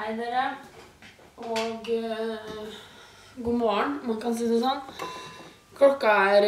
Hei dere, og god morgen, man kan si det sånn. Klokka er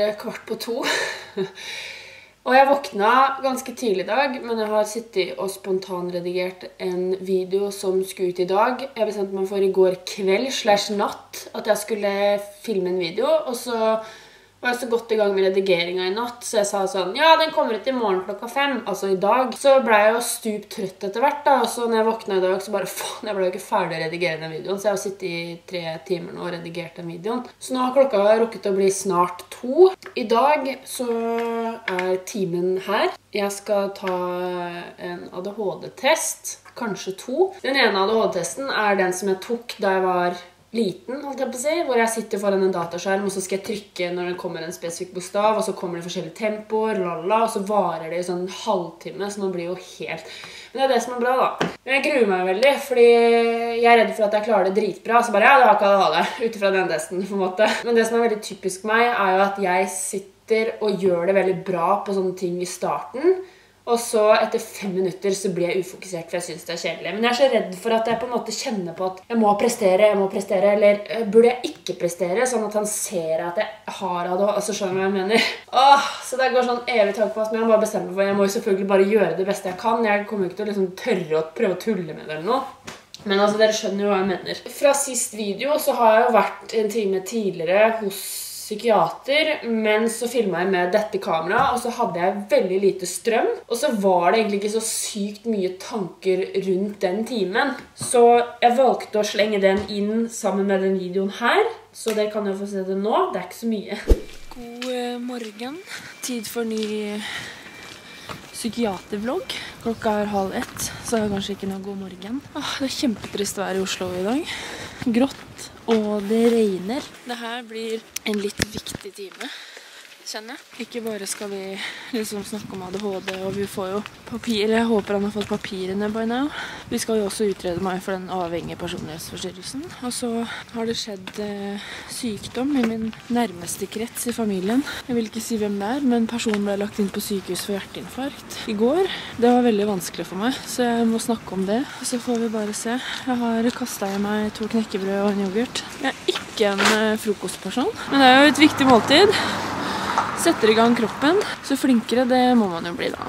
1:15, og jeg våkna ganske tidlig i dag, men jeg har sittet og spontanredigert en video som skulle ut i dag. Jeg bestemte meg for i går kveld / natt at jeg skulle filme en video, og så var jeg så godt i gang med redigeringen i natt, så jeg sa sånn, ja, den kommer ut i morgen klokka 5, altså i dag. Så ble jeg jo stupt trøtt etter hvert da, og så når jeg våkna i dag, så bare, faen, jeg ble jo ikke ferdig å redigere den videoen, så jeg har sittet i 3 timer nå og redigert den videoen. Så nå har klokka rukket å bli snart 2. I dag så er timen her. Jeg skal ta en ADHD-test, kanskje 2. Den ene ADHD-testen er den som jeg tok da jeg var liten, holdt jeg på å si, hvor jeg sitter foran en dataskjerm, og så skal jeg trykke når det kommer en spesifikk bokstav, og så kommer det forskjellige tempoer, lala, og så varer det i sånn en halvtime, så man blir jo helt... Men det er det som er bra da. Men jeg gruer meg veldig, fordi jeg er redd for at jeg klarer det dritbra, så bare, ja, det har ikke ADHD, utifra den testen, på en måte. Men det som er veldig typisk meg, er jo at jeg sitter og gjør det veldig bra på sånne ting i starten, og så etter 5 minutter så blir jeg ufokusert, for jeg synes det er kjedelig. Men jeg er så redd for at jeg på en måte kjenner på at jeg må prestere, eller burde jeg ikke prestere, sånn at han ser at jeg har ADHD, altså skjønner du hva jeg mener? Så det går sånn evig tak på oss, men jeg må bare bestemme for, jeg må jo selvfølgelig bare gjøre det beste jeg kan. Jeg kommer ikke til å liksom tørre å prøve å tulle med det eller noe. Men altså, dere skjønner jo hva jeg mener. Fra sist video så har jeg jo vært en time tidligere hos psykiater, men så filmet jeg med dette kameraet, og så hadde jeg veldig lite strøm, og så var det egentlig ikke så sykt mye tanker rundt den timen. Så jeg valgte å slenge den inn sammen med den videoen her, så dere kan jo få se det nå. Det er ikke så mye. God morgen. Tid for ny psykiatervlogg. Klokka er 12:30, så er det kanskje ikke noe god morgen. Det er kjempetrist vær i Oslo i dag. Grått. Og det regner. Dette blir en litt viktig time, kjenner jeg. Ikke bare skal vi liksom snakke om ADHD, og vi får jo papir. Jeg håper han har fått papirene by now. Vi skal jo også utrede meg for den avhengige personlighetsforstyrrelsen. Og så har det skjedd sykdom i min nærmeste krets i familien. Jeg vil ikke si hvem det er, men personen ble lagt inn på sykehus for hjerteinfarkt i går. Det var veldig vanskelig for meg, så jeg må snakke om det. Og så får vi bare se. Jeg har kastet i meg 2 knekkebrød og en yoghurt. Jeg er ikke en frokostperson, men det er jo et viktig måltid. Setter i gang kroppen, så flinkere det må man jo bli da.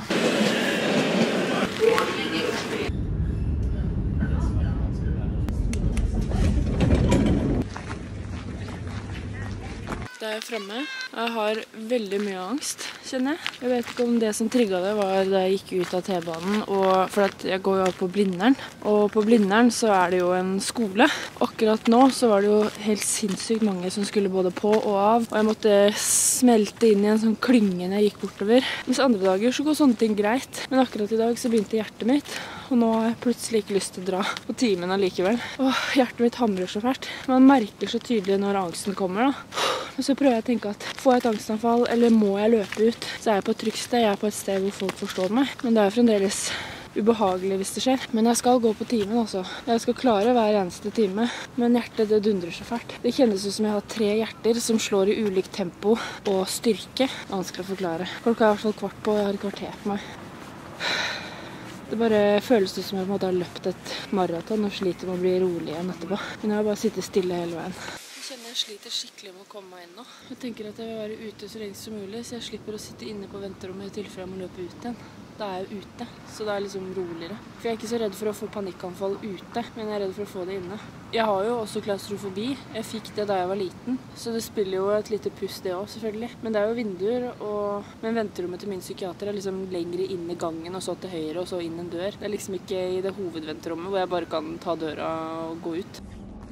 Da er jeg fremme. Jeg har veldig mye angst, kjenner jeg. Jeg vet ikke om det som trigget det var da jeg gikk ut av T-banen, for at jeg går jo av på Blindern. Og på Blindern så er det jo en skole. Akkurat nå så var det jo helt sinnssykt mange som skulle både på og av, og jeg måtte smelte inn i en sånn klynge når jeg gikk bortover. Mens andre dager så går sånne ting greit, men akkurat i dag så begynte hjertet mitt, og nå har jeg plutselig ikke lyst til å dra på timen allikevel. Hjertet mitt hamrer så fælt. Man merker så tydelig når angsten kommer da. Og så prøver jeg å tenke at får jeg et angstanfall, eller må jeg løpe ut, så er jeg på et trygt sted, jeg er på et sted hvor folk forstår meg. Men det er fremdeles ubehagelig hvis det skjer. Men jeg skal gå på timen også. Jeg skal klare hver eneste time, men hjertet det dundrer så fælt. Det kjennes ut som jeg har 3 hjerter som slår i ulikt tempo og styrke. Vanskelig å forklare. Klokka er i hvert fall 1:15 på, og jeg har et kvarter på meg. Det bare føles ut som jeg på en måte har løpt et maraton og sliter med å bli rolig igjen etterpå. Men jeg har bare sittet stille hele veien. Jeg sliter skikkelig med å komme meg inn nå. Jeg tenker at jeg vil være ute så lenge som mulig, så jeg slipper å sitte inne på venterommet i tilfelle jeg må løpe ut igjen. Da er jeg ute, så det er liksom roligere. For jeg er ikke så redd for å få panikkanfall ute, men jeg er redd for å få det inne. Jeg har jo også klaustrofobi. Jeg fikk det da jeg var liten, så det spiller jo et lite puss det også, selvfølgelig. Men det er jo vinduer, men venterommet til min psykiater er liksom lengre inn i gangen, og så til høyre, og så inn en dør. Det er liksom ikke i det hovedventerommet hvor jeg bare kan ta døra og gå ut.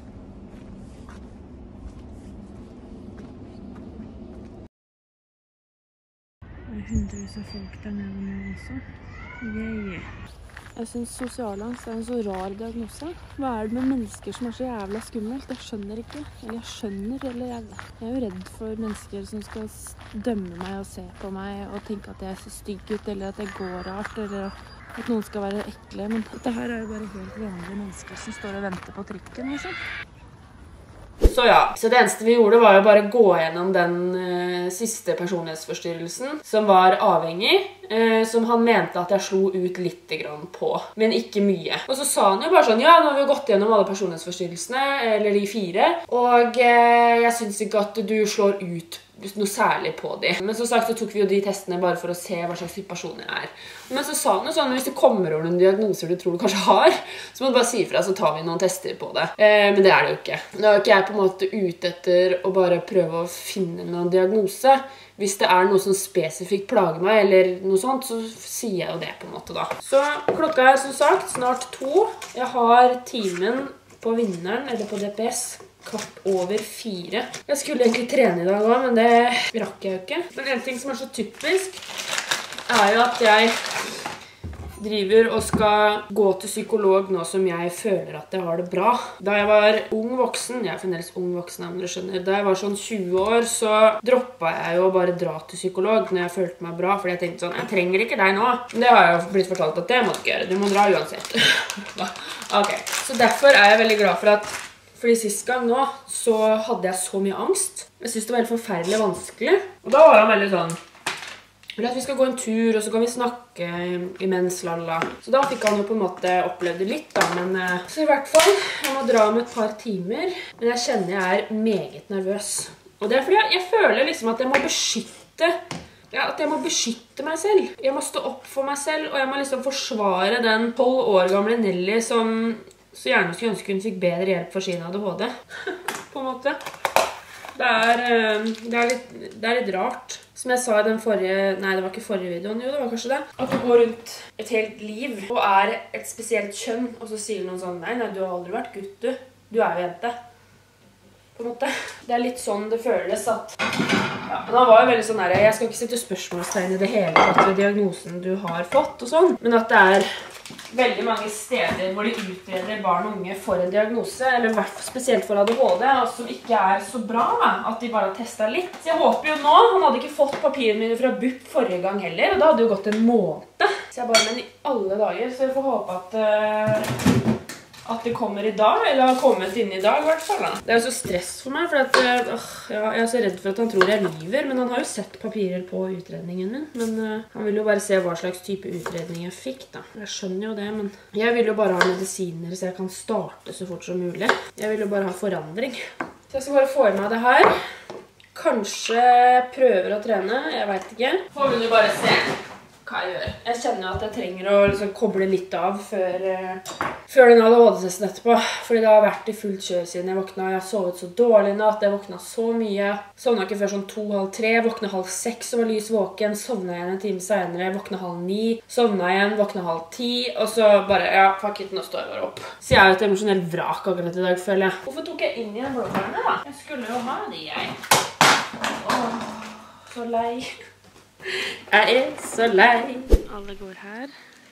Det er hundrevis av folk der nede nå også. Yay. Jeg synes sosialangst er en så rar diagnose. Hva er det med mennesker som er så jævla skummelt? Jeg skjønner ikke. Eller jeg skjønner, eller jeg er jo redd for mennesker som skal dømme meg og se på meg og tenke at jeg ser stygg ut, eller at jeg går rart, eller at noen skal være ekle. Men dette her er jo bare helt vanlige mennesker som står og venter på trykken, liksom. Så ja, så det eneste vi gjorde var jo bare gå gjennom den siste personlighetsforstyrrelsen som var avhengig, som han mente at jeg slo ut litt grann på, men ikke mye. Og så sa han jo bare sånn, ja, nå har vi gått gjennom alle personlighetsforstyrrelsene, eller de 4, og jeg synes ikke at du slår ut noe særlig på de. Men som sagt så tok vi jo de testene bare for å se hva slags type person jeg er. Men så sa han jo sånn, hvis det kommer over noen diagnoser du tror du kanskje har, så må du bare si fra, så tar vi noen tester på det. Men det er det jo ikke. Nå er ikke jeg på en måte ute etter å bare prøve å finne noen diagnose. Hvis det er noe som spesifikt plager meg, eller noe sånt, så sier jeg jo det på en måte da. Så klokka er som sagt snart 2. Jeg har timen på vinneren, eller på DPS, 3:15. Jeg skulle egentlig trene i dag også, men det rakk jeg jo ikke. Men en ting som er så typisk, er jo at jeg driver og skal gå til psykolog nå som jeg føler at jeg har det bra. Da jeg var ung voksen, jeg er fremdeles ung voksen, men dere skjønner, da jeg var sånn 20 år, så droppet jeg jo å bare dra til psykolog når jeg følte meg bra, fordi jeg tenkte sånn, jeg trenger ikke deg nå. Men det har jeg jo blitt fortalt at det må du ikke gjøre, du må dra uansett. Ok, så derfor er jeg veldig glad for at fordi sist gang nå, så hadde jeg så mye angst. Jeg synes det var helt forferdelig vanskelig. Og da var han veldig sånn, vil at vi skal gå en tur, og så kan vi snakke imens, lalla. Så da fikk han jo på en måte opplevd det litt da, men så i hvert fall, jeg må dra om et par timer. Men jeg kjenner jeg er meget nervøs. Og det er fordi jeg føler liksom at jeg må beskytte meg selv. Jeg må stå opp for meg selv, og jeg må liksom forsvare den 12 år gamle Nelly som så gjerne skulle ønske hun fikk bedre hjelp for sin ADHD, på en måte. Det er litt rart. Som jeg sa i den forrige, nei det var ikke forrige videoen, jo det var kanskje det. At du går rundt et helt liv og er et spesielt kjønn, og så sier noen sånn, nei, du har aldri vært gutt, du. Du er jo jente. På en måte. Det er litt sånn det føles at... Ja, men han var jo veldig sånn der, jeg skal ikke sette spørsmålstegn i det hele tatt ved diagnosen du har fått og sånn, men at det er veldig mange steder hvor de utreder barn og unge for en diagnose, eller spesielt for ADHD, som ikke er så bra, at de bare har testet litt. Så jeg håper jo nå, han hadde ikke fått papirene mine fra BUP forrige gang heller, og da hadde det jo gått en måned. Så jeg bare, men i alle dager, så jeg får håpe at det kommer i dag, eller har kommet inn i dag i hvert fall da. Det er jo så stress for meg, for at, jeg er så redd for at han tror jeg lyver, men han har jo sett papirer på utredningen min, men han vil jo bare se hva slags type utredning jeg fikk da. Jeg skjønner jo det, men jeg vil jo bare ha medisiner så jeg kan starte så fort som mulig. Jeg vil jo bare ha forandring. Så jeg skal bare få i meg det her. Kanskje prøver å trene, jeg vet ikke. Får vi jo bare se hva jeg gjør. Jeg kjenner jo at jeg trenger å liksom koble litt av før den ADHD-testen etterpå. Fordi det har vært i fullt kjør siden jeg våkna. Jeg har sovet så dårlig i natt, jeg våkna så mye. Sovna ikke før sånn 2:30, våkna 5:30 og var lys våken. Sovna igjen en time senere, våkna 8:30. Sovna igjen, våkna 9:30. Og så bare, ja, fuck it, nå står jeg bare opp. Så jeg er jo et emosjonelt vrak akkurat i dag, føler jeg. Hvorfor tok jeg inn i den blåbærene da? Jeg skulle jo ha de, jeg. Åh, så lei. Jeg er så lei. Alle går her,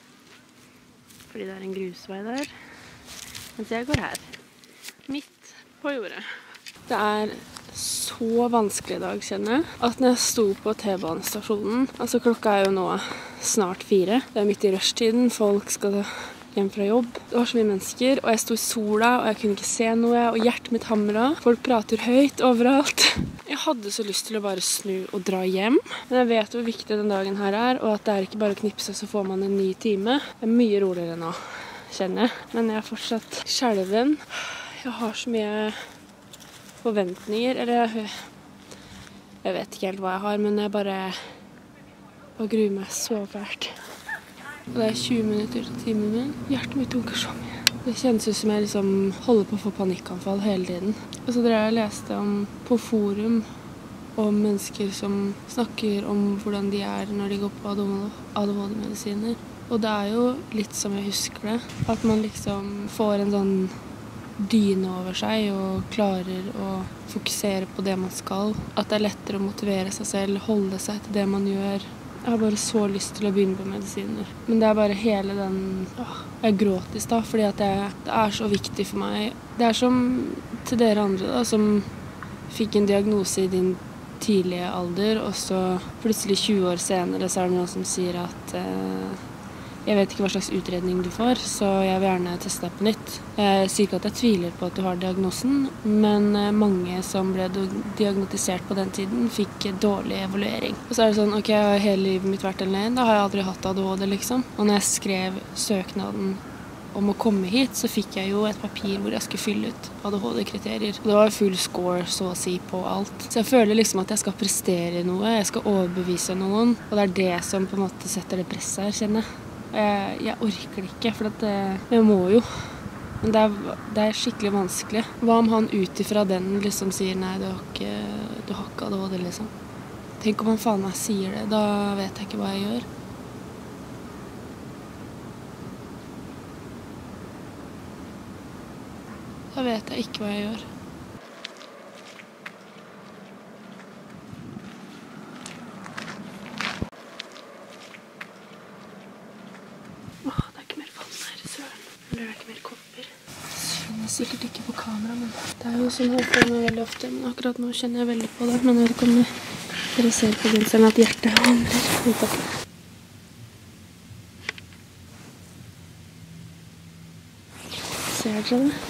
fordi det er en grusvei der, mens jeg går her, midt på jordet. Det er så vanskelig i dag, kjenner jeg, at når jeg sto på T-banestasjonen, altså klokka er jo nå snart 4, det er midt i rushtiden, folk skal hjem fra jobb. Det var så mye mennesker, og jeg sto i sola, og jeg kunne ikke se noe, og hjertet mitt hamret. Folk prater høyt overalt. Jeg hadde så lyst til å bare snu og dra hjem, men jeg vet hvor viktig den dagen her er, og at det er ikke bare å knipse, så får man en ny time. Det er mye roligere nå, kjenner jeg. Men jeg er fortsatt skjelven. Jeg har så mye forventninger, eller jeg vet ikke helt hva jeg har, men jeg bare gruer meg så fælt. Og det er 20 minutter til timen min. Hjertet mitt dunker så mye. Det kjennes ut som jeg liksom holder på å få panikkanfall hele tiden. Og så drev jeg og leste på forum om mennesker som snakker om hvordan de er når de går på ADHD-medisiner. Og det er jo litt som jeg husker det. At man liksom får en sånn dyne over seg og klarer å fokusere på det man skal. At det er lettere å motivere seg selv, holde seg til det man gjør. Jeg har bare så lyst til å begynne på medisiner. Men det er bare hele den... Jeg gråt i stad, fordi at det er så viktig for meg. Det er som til dere andre da, som fikk en diagnose i din tidlige alder, og så plutselig 20 år senere så er det noen som sier at jeg vet ikke hva slags utredning du får, så jeg vil gjerne teste deg på nytt. Jeg sier ikke at jeg tviler på at du har diagnosen, men mange som ble diagnostisert på den tiden fikk dårlig evaluering. Og så er det sånn, ok, jeg har hele livet mitt vært alene, da har jeg aldri hatt ADHD liksom. Og når jeg skrev søknaden om å komme hit, så fikk jeg jo et papir hvor jeg skulle fylle ut ADHD-kriterier. Det var full score, så å si, på alt. Så jeg føler liksom at jeg skal prestere noe, jeg skal overbevise noen, og det er det som på en måte setter det presset her, kjenner jeg. Jeg orker det ikke, for jeg må jo. Men det er skikkelig vanskelig. Hva om han utifra den liksom sier, nei, du har ikke ADHD, liksom. Tenk om han faen meg sier det, da vet jeg ikke hva jeg gjør. Da vet jeg ikke hva jeg gjør. Åh, det er ikke mer vann her, søren. Eller det er ikke mer kopper. Jeg skjønner sikkert ikke på kamera, men det er jo sånn jeg føler meg veldig ofte. Men akkurat nå kjenner jeg veldig på det. Men jeg vet ikke om dere ser på genseren at hjertet hamrer. Ser dere det?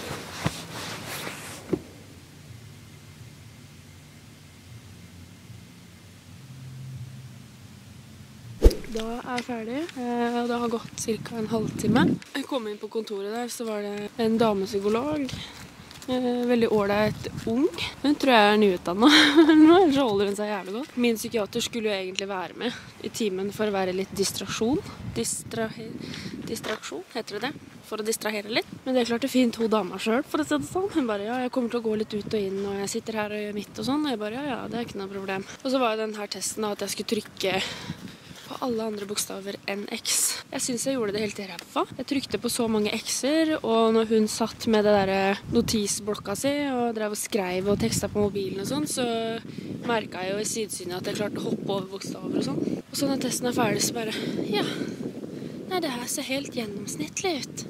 Da er jeg ferdig, og det har gått ca. en halvtime. Jeg kom inn på kontoret der, så var det en damepsykolog. Veldig ålreit ung. Hun tror jeg er nyutdannet. Nå så holder hun seg jævlig godt. Min psykiater skulle jo egentlig være med i timen for å være litt distraksjon. Distraksjon, heter det? For å distrahere litt. Men det klarte fint hun dama selv, for å si det sånn. Hun bare, ja, jeg kommer til å gå litt ut og inn, og jeg sitter her og gjør mitt og sånn. Og jeg bare, ja, det er ikke noe problem. Og så var jo den her testen da, at jeg skulle trykke på alle andre bokstaver enn X. Jeg synes jeg gjorde det helt i ræva. Jeg trykte på så mange X-er, og når hun satt med det der notisblokka si og drev og skrev og tekstet på mobilen og sånn, så merket jeg jo i sidesynet at jeg klarte å hoppe over bokstaver og sånn. Og så når testen er ferdig, så bare, ja, nei, det her ser helt gjennomsnittlig ut.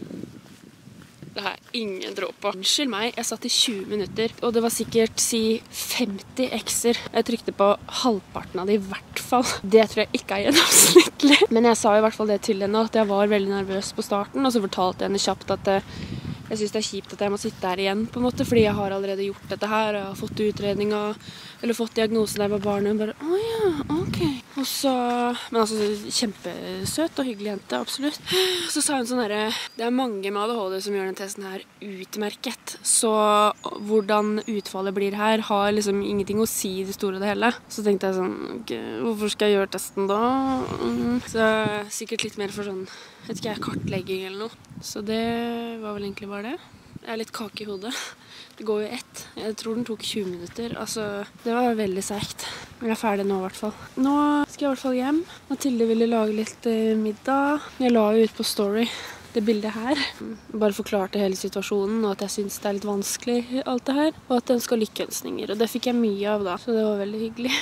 Det har jeg ingen tro på. Unnskyld meg, jeg satt i 20 minutter, og det var sikkert, si, 50 X-er. Jeg trykte på halvparten av det i hvert fall. Det tror jeg ikke er gjennomsnittlig. Men jeg sa i hvert fall det til henne, at jeg var veldig nervøs på starten, og så fortalte jeg henne kjapt at jeg synes det er kjipt at jeg må sitte her igjen, på en måte, fordi jeg har allerede gjort dette her, og jeg har fått utredninger, eller fått diagnosen der jeg var barn, og hun bare, å ja, ok. Og så, men altså, kjempesøt og hyggelig jente, absolutt. Så sa hun sånn her, det er mange med ADHD som gjør den testen her utmerket, så hvordan utfallet blir her har liksom ingenting å si i det store og det hele. Så tenkte jeg sånn, okay, hvorfor skal jeg gjøre testen da? Så sikkert litt mer for sånn, vet ikke jeg, kartlegging eller noe. Så det var vel egentlig bare det. Jeg er litt kake i hodet. Det går jo ett. Jeg tror den tok 20 minutter. Altså, det var veldig seigt. Men jeg er ferdig nå i hvert fall. Nå skal jeg i hvert fall hjem. Mathilde ville lage litt middag. Jeg la jo ut på story det bildet her. Bare forklarte hele situasjonen, og at jeg synes det er litt vanskelig alt det her. Og at den skal lykkønskninger. Og det fikk jeg mye av da. Så det var veldig hyggelig.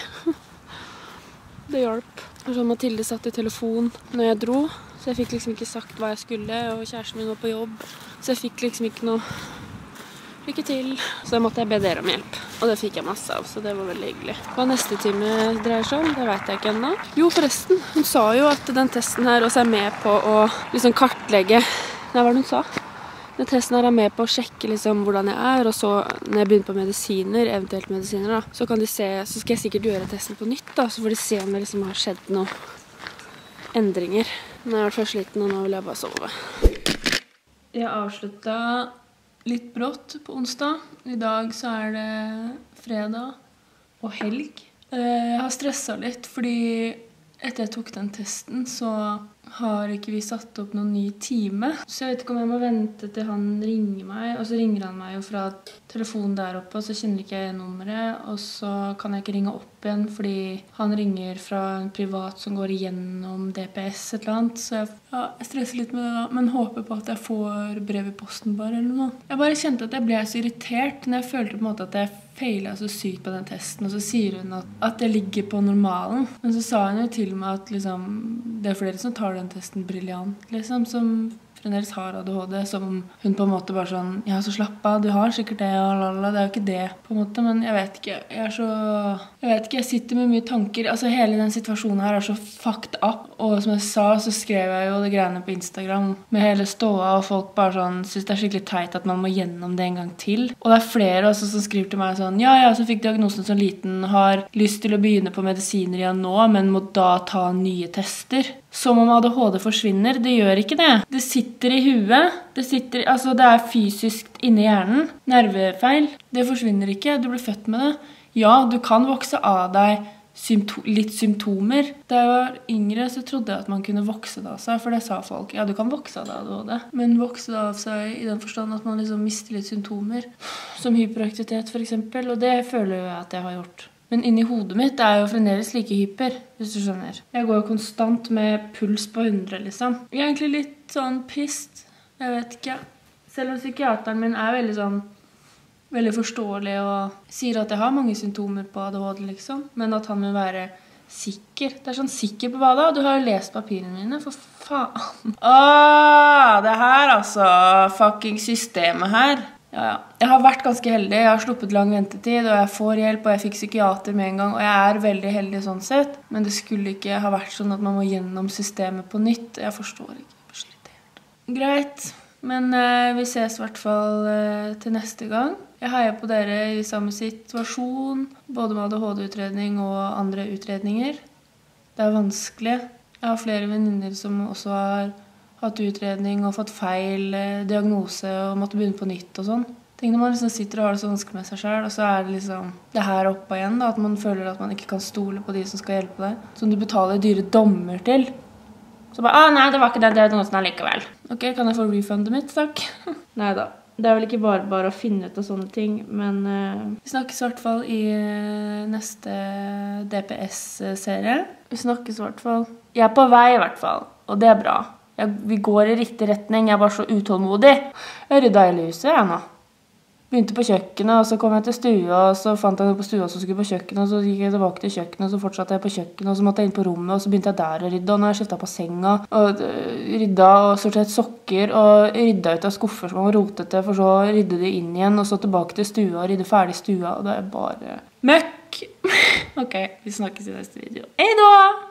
Det hjalp. Og så Mathilde satt i telefon når jeg dro. Så jeg fikk liksom ikke sagt hva jeg skulle, og kjæresten min var på jobb. Så jeg fikk liksom ikke noe lykke til. Så da måtte jeg be dere om hjelp. Og det fikk jeg masse av, så det var veldig hyggelig. Hva neste time dreier seg om, det vet jeg ikke ennå. Jo, forresten, hun sa jo at den testen her også er med på å liksom kartlegge. Nei, hva var det hun sa? Den testen her er med på å sjekke liksom hvordan jeg er, og så når jeg begynner på medisiner, eventuelt medisiner da, så kan de se, så skal jeg sikkert gjøre testen på nytt da, så får de se om det liksom har skjedd noe endringer. Nå er jeg i hvert fall sliten, og nå vil jeg bare sove. Jeg avsluttet litt brått på onsdag. I dag så er det fredag og helg. Jeg har stresset litt, fordi etter jeg tok den testen, så har ikke vi satt opp noen ny time. Så jeg vet ikke om jeg må vente til han ringer meg, og så ringer han meg jo fra telefonen der oppe, og så kjenner ikke jeg nummeret, og så kan jeg ikke ringe opp igjen, fordi han ringer fra en privat som går igjennom DPS et eller annet, så jeg stresser litt med det da, men håper på at jeg får brev i posten bare, eller noe. Jeg bare kjente at jeg ble så irritert, når jeg følte på en måte at jeg feilet så sykt på den testen, og så sier hun at jeg ligger på normalen. Men så sa hun jo til meg at liksom, det er flere som tar den testen brilliant, liksom, som fremdeles har ADHD, som hun på en måte bare sånn, ja, så slapp av, du har sikkert det, og lalala, det er jo ikke det, på en måte, men jeg vet ikke, jeg Jeg vet ikke, jeg sitter med mye tanker. Altså hele den situasjonen her så fucked up. Og som jeg sa, så skrev jeg jo det greiene på Instagram med hele ståa, og folk bare sånn, synes det skikkelig teit at man må gjennom det en gang til. Og det flere også som skriver til meg sånn, ja, så fikk diagnosen som liten, har lyst til å begynne på medisiner igjen nå, men må da ta nye tester. Som om ADHD forsvinner. Det gjør ikke det. Det sitter i huet. Det er fysisk inne i hjernen. Nervefeil. Det forsvinner ikke. Du blir født med det. Ja, du kan vokse av deg litt symptomer. Da jeg var yngre så trodde jeg at man kunne vokse det av seg, for det sa folk. Ja, du kan vokse av deg ADHD, men vokse det av seg i den forstand at man liksom mister litt symptomer, som hyperaktivitet for eksempel, og det føler jeg at jeg har gjort. Men inni hodet mitt er jeg jo fremdeles like hyper, hvis du skjønner. Jeg går jo konstant med puls på 100, liksom. Jeg er egentlig litt sånn pissed, jeg vet ikke. Selv om psykiateren min er veldig forståelig og sier at jeg har mange symptomer på ADHD, liksom. Men at han vil være sikker. Det er sånn sikker på hva da? Du har jo lest papirene mine, for faen. Det her altså, fucking systemet her. Ja. Jeg har vært ganske heldig, jeg har sluppet lang ventetid, og jeg får hjelp, og jeg fikk psykiater med en gang, og jeg er veldig heldig sånn sett. Men det skulle ikke ha vært sånn at man må gjennom systemet på nytt. Jeg forstår ikke, jeg blir så irritert. Greit. Men vi ses i hvert fall til neste gang. Jeg heier på dere i samme situasjon, både med ADHD-utredning og andre utredninger. Det er vanskelig. Jeg har flere venninner som også har hatt utredning og fått feil diagnose og måtte begynne på nytt og sånn. Tenk når man liksom sitter og har det så vanskelig med seg selv, og så er det liksom det her oppe igjen, da, at man føler at man ikke kan stole på de som skal hjelpe deg, som du betaler dyre dommer til. Så bare, nei, det var ikke den diagnosen allikevel. Ok, kan jeg få refundet mitt, takk? Neida, det er vel ikke bare å finne ut av sånne ting, men vi snakkes i hvert fall i neste DPS-serie. Vi snakkes i hvert fall. Jeg er på vei i hvert fall, og det er bra. Vi går i riktig retning, jeg er bare så utålmodig. Jeg rydda hele huset, jeg nå. Begynte på kjøkkenet, og så kom jeg til stua, og så fant jeg noe på stua som skulle på kjøkkenet, og så gikk jeg tilbake til kjøkkenet, og så fortsatte jeg på kjøkkenet, og så måtte jeg inn på rommet, og så begynte jeg der å rydde, og nå har jeg skiftet på senga, og rydda og sortert sokker, og rydda ut av skuffer som var rotete, for så rydde det inn igjen, og så tilbake til stua, og rydde ferdig stua, og det er bare møkk. Ok, vi snakkes i neste video. Hei da!